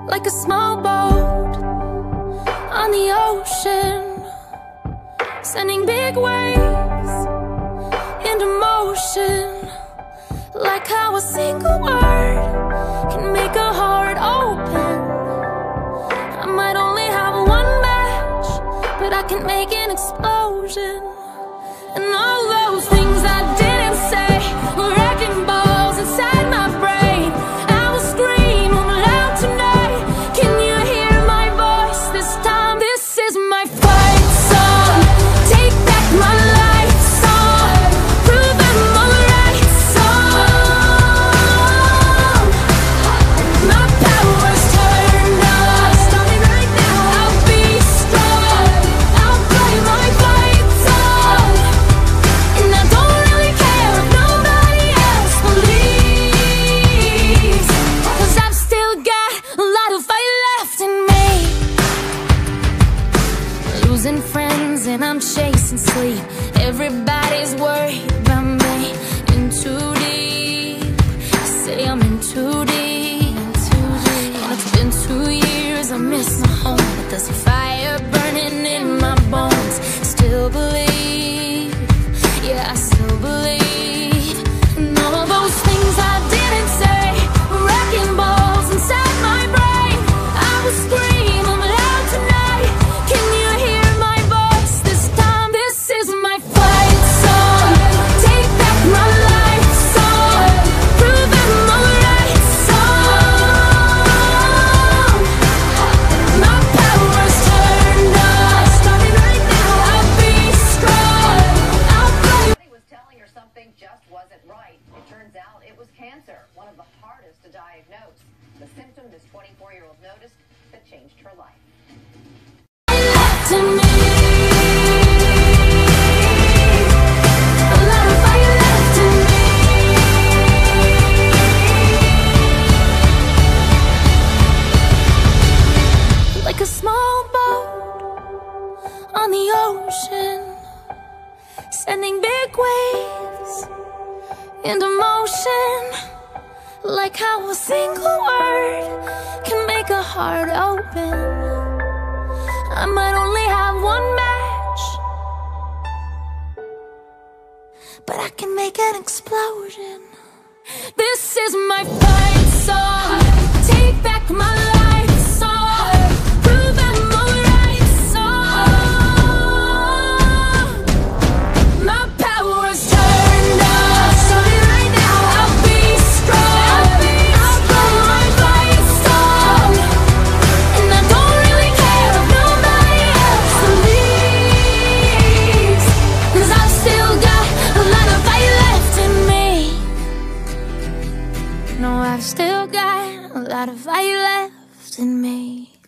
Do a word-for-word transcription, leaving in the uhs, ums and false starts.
like a small boat on the ocean, sending big waves into motion. Like how a single word can make a heart open. I might only have one match, but I can make an explosion. And all those things I didn't say were wrecking balls inside my brain. I will scream loud tonight. Can you hear my voice this time? This is my fight song. Take back my life song. Prove I'm alright song. My power's turned on. Starting right now. I'll be strong. I'll play my fight song. And I don't really care if nobody else believes, 'cause I've still got a lot of fight left in me. Losing friends and I'm chasing sleep. Everybody's worried about me. In too deep. Say I'm in too deep. And it's been two years, I miss my home, but there's a fire burning in my bones. Still believe, yeah, I still believe. And all those things I didn't say were wrecking balls inside my brain. I will scream loud tonight. Can you hear my voice this time? This is my fight song. Take back my life song. Prove I'm alright song. My power's turned on. Starting right now. I'll be strong. I'll play. She was telling her something just wasn't right. It turns out it was cancer, one of the hardest to diagnose. The symptom this twenty-four-year-old noticed that changed her life. To me, a lot of fire left in me. Like a small boat on the ocean, sending big waves into motion. Like how a single word can make a heart open. I might only have one match, but I can make an explosion. This is my fight song. Take back my life song. Prove I'm alright song. My power's turned on. Starting right now. I'll be strong. I'll play my fight song. And I don't really care if nobody else believes, 'cause I've still got a lot of fight left in me. No, I've still got a lot of fight left in me.